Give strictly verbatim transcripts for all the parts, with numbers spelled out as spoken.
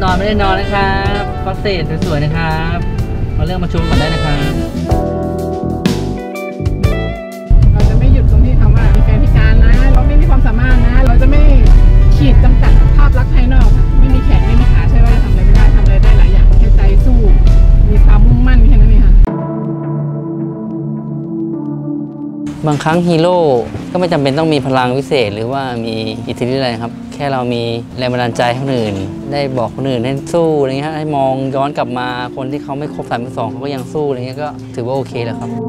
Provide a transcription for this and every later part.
อนไม่ได้นอนนะครับก็เศษสวยๆนะครับมาเรื่องมาชมกันได้นะครับเราจะไม่หยุดตรงที่คำว่ามีแฟนพิการนะเราไม่มีความสามารถนะเราจะไม่ขีดจำกัดภาพลักษณ์ภายนอกค่ะไม่มีแขนไม่มีขาใช่ว่าจะทำอะไรไม่ได้ทำอะไรได้หลายอย่างแค่ใจสู้มีความมุ่งมั่นแค่นั้นเองค่ะบางครั้งฮีโร่ก็ไม่จำเป็นต้องมีพลังวิเศษหรือว่ามีอิทธิฤทธิ์อะไรครับแค่เรามีแรงบันดาลใจให้คนอื่นได้บอกคนอื่นให้สู้อะไรเงี้ยให้มองย้อนกลับมาคนที่เขาไม่ครบสามสองเขาก็ยังสู้อะไรเงี้ยก็ถือว่าโอเคแล้วครับ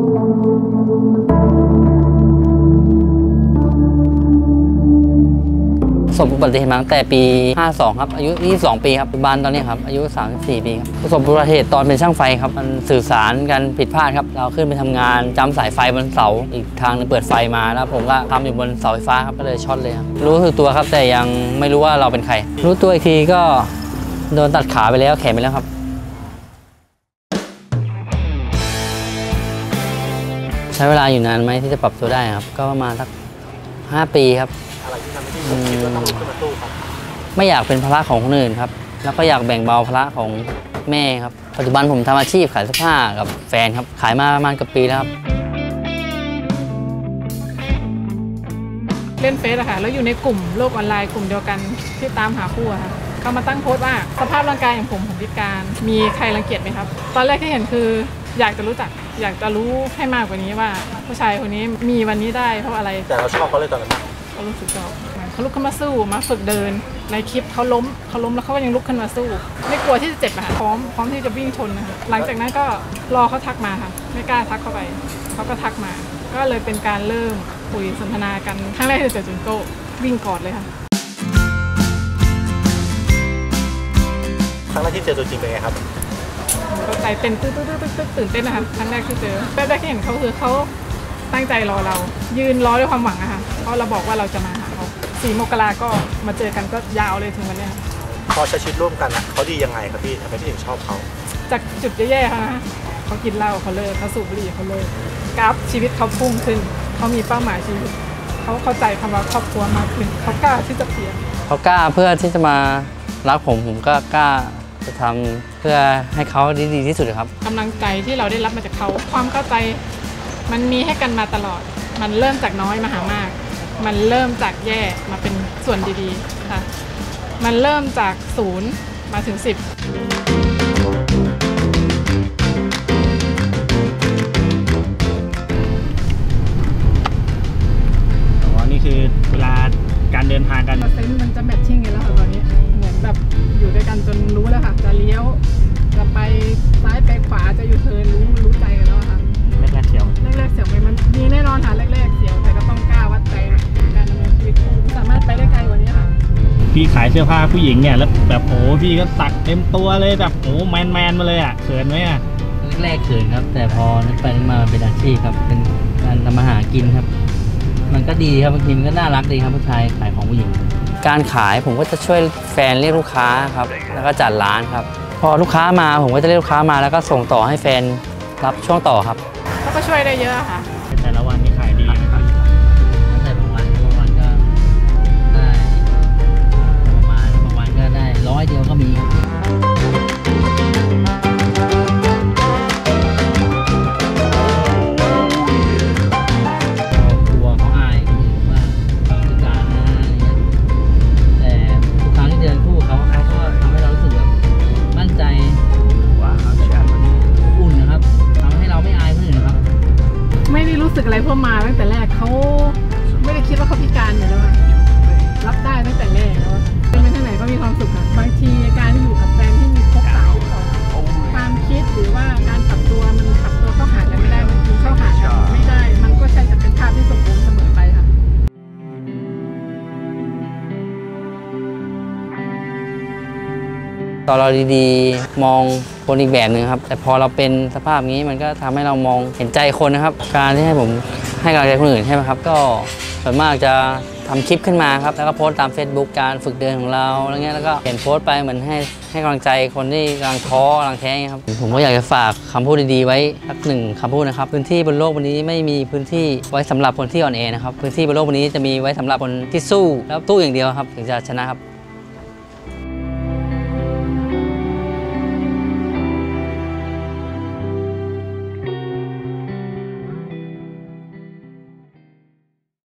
ประสบอุบัติเหตุมาตั้งแต่ปีห้าสองครับอายุยี่สิบสองปีครับปัจจุบันตอนนี้ครับอายุสามสิบสี่ปีครับประสบอุบัติเหตุตอนเป็นช่างไฟครับมันสื่อสารกันผิดพลาดครับเราขึ้นไปทำงานจำสายไฟบนเสาอีกทางนึงเปิดไฟมาแล้วผมก็ทำอยู่บนเสาไฟฟ้าครับก็เลยช็อตเลยครับรู้สึกตัวครับแต่ยังไม่รู้ว่าเราเป็นใครรู้ตัวอีกทีก็โดนตัดขาไปแล้วแขนไปแล้วครับใช้เวลาอยู่นานไหมที่จะปรับตัวได้ครับก็ประมาณสักห้าปีครับอะไรที่ทำให้พี่คิดว่าต้องลุกขึ้นมาสู้ครับไม่อยากเป็นภาระของคนอื่นครับแล้วก็อยากแบ่งเบาภาระของแม่ครับปัจจุบันผมทำอาชีพขายเสื้อผ้ากับแฟนครับขายมาประมาณเกือบปีแล้วครับเล่นเฟซอะค่ะแล้วอยู่ในกลุ่มโลกออนไลน์กลุ่มเดียวกันที่ตามหาคู่อะค่ะเขามาตั้งโพสต์ว่าสภาพร่างกายอย่างผมผมพิการมีใครรังเกียจไหมครับตอนแรกที่เห็นคืออยากจะรู้จักอยากจะรู้ให้มากกว่านี้ว่าผู้ชายคนนี้มีวันนี้ได้เพราะอะไรแต่เราชอบเขาเลยตอนนั้นเขารู้สึกชอบเขาลุกขึ้นมาสู้มาฝึกเดินในคลิปเขาล้มเขาล้มแล้วเขาก็ยังลุกขึ้นมาสู้ไม่กลัวที่จะเจ็บอะค่ะพร้อมพร้อมที่จะวิ่งชนนะคะหลังจากนั้นก็รอเขาทักมาค่ะไม่กล้าทักเข้าไปเขาก็ทักมาก็เลยเป็นการเริ่มคุยสนทนากันครั้งแรกที่เจอจุนโก้วิ่งกอดเลยค่ะครั้งแรกที่เจอตัวจริงเป็นไงครับก็ใจเต้นตื้อตื้อตื้อตื้อตื่นเต้นนะคะครั้งแรกที่เจอแรกที่เห็นเขาคือเขาตั้งใจรอเรายืนรอด้วยความหวังอะค่ะเพราะเราบอกว่าเราจะมาหาเขาสี่มกราก็มาเจอกันก็ยาวเลยถึงวันนี้พอใช้ชีวิตร่วมกันอะเขาดียังไงครับพี่ทำไมพี่ถึงชอบเขาจากจุดแย่ๆค่ะนะเขากินเหล้าเขาเลิกเขาสูบบุหรี่เขาเลิกกราฟชีวิตเขาพุ่งขึ้นเขามีเป้าหมายชีวิตเขาเข้าใจคำว่าครอบครัวมากขึ้นเขากล้าที่จะเปลี่ยนเขากล้าเพื่อที่จะมารักผมผมก็กล้าจะทำเพื่อให้เขาดีดีที่สุดครับกำลังใจที่เราได้รับมาจากเขาความเข้าใจมันมีให้กันมาตลอดมันเริ่มจากน้อยมาหามากมันเริ่มจากแย่มาเป็นส่วนดีๆค่ะมันเริ่มจากศูนย์มาถึงสิบอ๋อนี่คือเวลาการเดินทางกันเซนต์มันจะแมทชิ่งกันแล้วค่ะตอนนี้เหมือนแบบอยู่ด้วยกันจนรู้แล้วค่ะจะเลี้ยวจะไปซ้ายไปขวาจะอยู่เทิร์นรู้รู้ใจกันแล้วค่ะแรกๆเสียวแรกๆเสียวไหมมันมีแน่นอนค่ะแรกๆเสียวแต่ก็ต้องกล้าวัดใจการดำเนินชีวิตคู่สามารถไปได้ไกลกว่านี้ค่ะพี่ขายเสื้อผ้าผู้หญิงเนี่ยแล้วแบบโอ้พี่ก็สักเต็มตัวเลยแบบโอ้แมนแมนมาเลยอ่ะเขินไหมอ่ะแรกๆเขินครับแต่พอนึกไปนึกมาเป็นอาชีพครับเป็นการทำมาหากินครับมันก็ดีครับบางทีมันก็น่ารักดีครับผู้ชายขายของผู้หญิงการขายผมก็จะช่วยแฟนเรียกลูกค้าครับแล้วก็จัดร้านครับพอลูกค้ามาผมก็จะเรียกลูกค้ามาแล้วก็ส่งต่อให้แฟนรับช่วงต่อครับเขาก็ช่วยได้เยอะค่ะแต่ละวันนี้ขายดีนะครับแต่บางวันบางวันก็ได้ประมาณบางวันก็ได้ร้อยเดียวก็มีครับรู้สึกอะไรพวกมาตั้งแต่แรกเขาไม่ได้คิดว่าเขาพิการอยู่แล้วรับได้ตั้งแต่แรกแล้วเป็นไปทางไหนก็มีความสุขค่ะบางทีการที่อยู่กับแฟนที่มีครบสามความคิดหรือว่าการปรับตัวมันปรับตัวเข้าหากันไม่ได้บางทีเข้าหากันไม่ได้มันก็ใช่จะเป็นภาพที่สมบูรณ์เสมอไปค่ะตอนเราดีๆมองคนอีกแบบหนึ่งครับแต่พอเราเป็นสภาพนี้มันก็ทำให้เรามองเห็นใจคนนะครับการที่ให้ผมให้กำลังใจคนอื่นใช่ไหมครับก็ส่วนมากจะทำคลิปขึ้นมาครับแล้วก็โพสต์ตาม Facebook การฝึกเดินของเราอะไรเงี้ยแล้วก็เขียนโพสต์ไปเหมือนให้ให้กำลังใจคนที่กำลังท้อกำลังแท้ครับผมก็อยากจะฝากคำพูดดีๆไว้สักหนึ่งคำพูดนะครับพื้นที่บนโลกวันนี้ไม่มีพื้นที่ไว้สำหรับคนที่อ่อนแอนะครับพื้นที่บนโลกวันนี้จะมีไว้สำหรับคนที่สู้แล้วสู้อย่างเดียวครับถึงจะชนะครับ